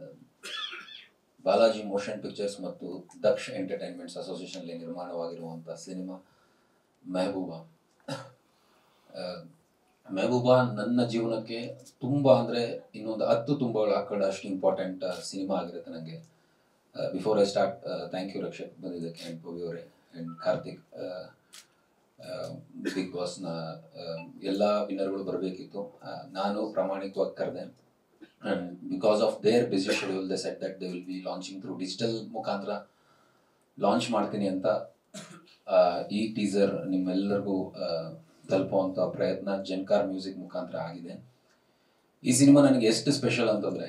Balaji motion pictures ಮತ್ತು Daksha entertainments ಅಸೋಸಿಯೇಷನ್ಲಿ ನಿರ್ಮಾಣವಾಗಿರುವಂಥ ಸಿನಿಮಾ ಮೆಹಬೂಬಾ. ಮೆಹಬೂಬಾ ನನ್ನ ಜೀವನಕ್ಕೆ ತುಂಬ ಅಂದರೆ ಇನ್ನೊಂದು 10 ತುಂಬಗಳು ಹಾಕೊಂಡು ಅಷ್ಟು ಇಂಪಾರ್ಟೆಂಟ್ ಸಿನಿಮಾ ಆಗಿರುತ್ತೆ ನನಗೆ. Before I start, thank you Rakshak ಬಂದಿದ್ದಕ್ಕೆ, ಆ್ಯಂಡ್ ಪವಿ ಅವರೇ ಆ್ಯಂಡ್ ಕಾರ್ತಿಕ್. ಬಿಗ್ ಬಾಸ್ನ ಎಲ್ಲ ವಿನ್ನರ್ಗಳು ಬರಬೇಕಿತ್ತು, ನಾನು ಪ್ರಾಮಾಣಿಕವಾಗಿ ಕರೆದೆ. And because of their busy schedule, they said that they will be launching through digital ಮುಖಾಂತರ ಲಾಂಚ್ ಮಾಡ್ತೀನಿ ಅಂತ. ಈ ಟೀಸರ್ ನಿಮ್ಮೆಲ್ಲರಿಗೂ ತಲುಪುವಂಥ ಪ್ರಯತ್ನ ಜನ್ಕಾರ್ ಮ್ಯೂಸಿಕ್ ಮುಖಾಂತರ ಆಗಿದೆ. ಈ ಸಿನಿಮಾ ನನಗೆ ಎಷ್ಟು ಸ್ಪೆಷಲ್ ಅಂತಂದರೆ,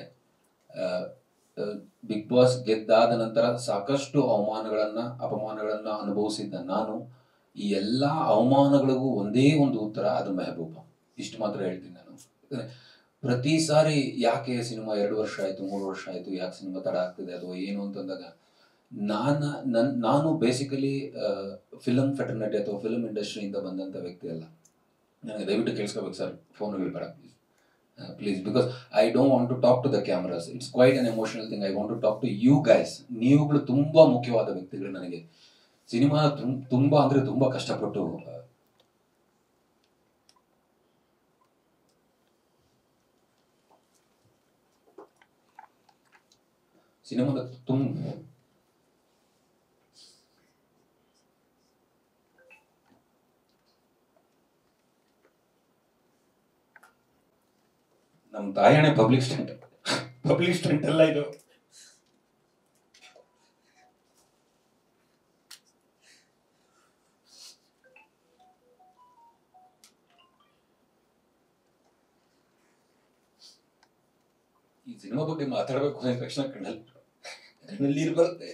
ಬಿಗ್ ಬಾಸ್ ಗೆದ್ದಾದ ನಂತರ ಸಾಕಷ್ಟು ಅಪಮಾನಗಳನ್ನು ಅನುಭವಿಸಿದ್ದ ನಾನು, ಈ ಎಲ್ಲ ಅವಮಾನಗಳಿಗೂ ಒಂದೇ ಒಂದು ಉತ್ತರ, ಅದು ಮೆಹಬೂಬ. ಇಷ್ಟು ಮಾತ್ರ ಹೇಳ್ತೀನಿ ನಾನು. ಪ್ರತಿ ಸಾರಿ ಯಾಕೆ ಸಿನಿಮಾ 2 ವರ್ಷ ಆಯಿತು, 3 ವರ್ಷ ಆಯಿತು, ಯಾಕೆ ಸಿನಿಮಾ ತಡ ಆಗ್ತಿದೆ ಅಥವಾ ಏನು ಅಂತಂದಾಗ, ನಾನು ಬೇಸಿಕಲಿ ಫಿಲಮ್ ಫೆಟರ್ನಿಟಿ ಅಥವಾ ಫಿಲಮ್ ಇಂಡಸ್ಟ್ರಿಯಿಂದ ಬಂದಂಥ ವ್ಯಕ್ತಿ ಅಲ್ಲ. ನನಗೆ ದಯವಿಟ್ಟು ಕೇಳಿಸ್ಕೋಬೇಕು ಸರ್, ಫೋನ್ಗಳು ಬೇಡ please, because I don't want to talk to the cameras. It's quite an emotional thing. I want to talk to you guys. ನೀವುಗಳು ತುಂಬ ಮುಖ್ಯವಾದ ವ್ಯಕ್ತಿಗಳು ನನಗೆ. ಸಿನಿಮಾ ತುಂಬ ಅಂದರೆ ತುಂಬ ಕಷ್ಟಪಟ್ಟು ಸಿನಿಮಾದ ನಮ್ಮ ತಾಯಣೆ ಪಬ್ಲಿಕ್ ಸ್ಟಂಟ್ ಎಲ್ಲ ಇದು. ಈ ಸಿನಿಮಾ ಬಗ್ಗೆ ಮಾತಾಡಬೇಕು ಅಂದ ತಕ್ಷಣ ಕಣ್ಣಲ್ಲಿ ನೀರು ಬರುತ್ತೆ.